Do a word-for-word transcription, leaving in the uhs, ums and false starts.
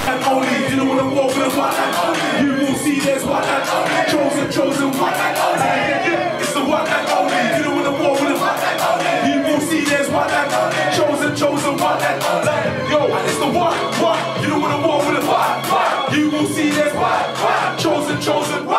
and only. You don't wanna walk with a one and only. You will see there's one and only. Chosen, chosen, one and only. Yeah, yeah, it's the one and only. You don't wanna walk with a one and only. You will see there's one and only. Chosen, chosen, one and only. Yo, and it's the one, one. You don't wanna walk with a one, one. You will see there's one, one. Chosen, chosen, one.